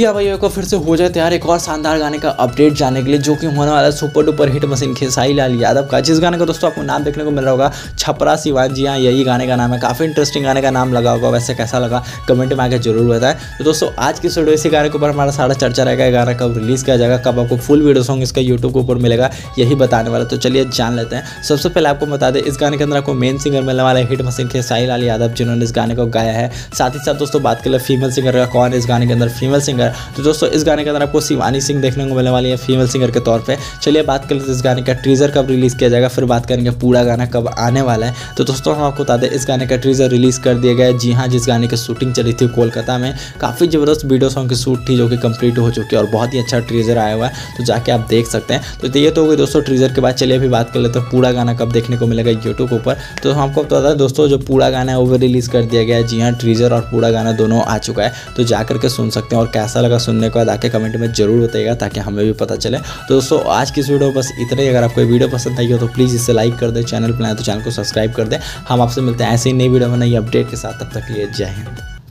जी हाँ भाई, को फिर से हो जाए तैयार एक और शानदार गाने का अपडेट जानने के लिए, जो कि होने वाला है super duper hit machine Khesari Lal Yadav का। जिस गाने का दोस्तों आपको नाम देखने को मिल रहा होगा छपरा सिवान। जी हाँ, यही गाने का नाम है। काफ़ी इंटरेस्टिंग गाने का नाम लगा होगा। वैसे कैसा लगा कमेंट में आकर जरूर बताएं। तो दोस्तों आज की वीडियो इसी गाने के ऊपर हमारा सारा चर्चा रहेगा। गाना कब रिलीज़ किया जाएगा, कब आपको फुल वीडियो सॉन्ग इसका यूट्यूब के ऊपर मिलेगा, यही बताने वाला। तो चलिए जान लेते हैं। सबसे पहले आपको बता दें, इस गाने के अंदर आपको मेन सिंगर मिलने वाला है हिट मशीन खेसारी लाल यादव, जिन्होंने इस गाने को गाया है। साथ ही साथ दोस्तों बात करें फीमेल सिंगर का, कौन है इस गाने के अंदर फीमेल सिंगर, तो दोस्तों इस गाने के अंदर आपको शिवानी सिंह देखने को मिलने वाली है फीमेल सिंगर के तौर पे। चलिए बात कर लेते हैं इस गाने का ट्रीजर कब रिलीज़ किया जाएगा, फिर बात करेंगे पूरा गाना कब आने वाला है। तो दोस्तों हम आपको बता दें, इस गाने का ट्रीजर रिलीज़ कर दिया गया है। जी हाँ, जिस गाने की शूटिंग चली थी कोलकाता में, काफ़ी ज़बरदस्त वीडियो सॉन्ग की शूट थी जो कि कंप्लीट हो चुकी है और बहुत ही अच्छा ट्रीजर आया हुआ है, तो जाके आप देख सकते हैं। तो ये तो हो गई दोस्तों ट्रीजर के बाद। चलिए अभी बात कर लेते हैं पूरा गाना कब देखने को मिलेगा यूट्यूब के ऊपर। तो हम आपको बता दें दोस्तों, जो पूरा गाना है वो रिलीज़ कर दिया गया है। जी हाँ, ट्रीजर और पूरा गाना दोनों आ चुका है, तो जाकर के सुन सकते हैं। और कैसा लगा सुनने के बाद आके कमेंट में जरूर बताइएगा, ताकि हमें भी पता चले। तो दोस्तों आज की इस वीडियो बस इतना ही। अगर आपको वीडियो पसंद आई हो तो प्लीज़ इसे लाइक कर दें, चैनल पर आए तो चैनल को सब्सक्राइब कर दें। हम आपसे मिलते हैं ऐसे ही नई वीडियो में नई अपडेट के साथ। तब तक के लिए जय हिंद।